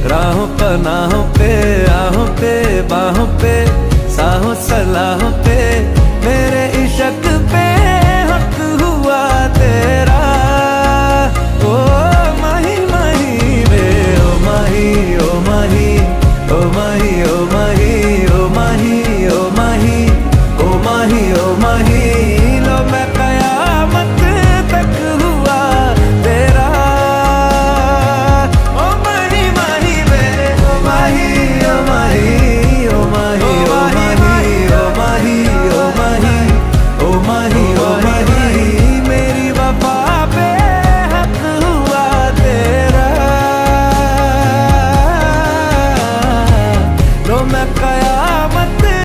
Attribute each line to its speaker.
Speaker 1: राहों पनाहों पे, आहों पे, बाहों पे, साहों सलाहों पे।